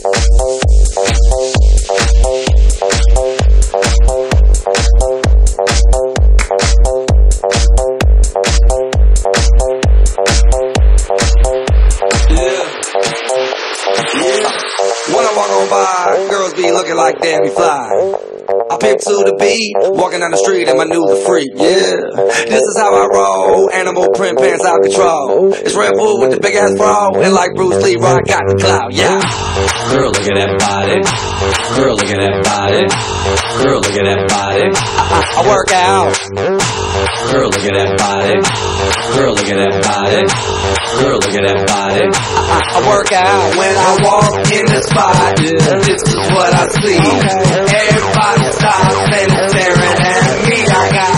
When I walk on by, girls be looking like they be fly. I pimp to the beat, walking down the street and my new the freak, yeah. This is how I roll, animal print pants out control. It's Red Bull with the big ass bra, and like Bruce Lee, I got the clout, yeah. Girl, look at that body. Girl, look at that body. Girl, look at that body. I work out. Girl, look at that body. Girl, look at that body. Girl, look at that body. I work out. When I walk in the spot, this is what I see. Everybody stops and staring at me. I got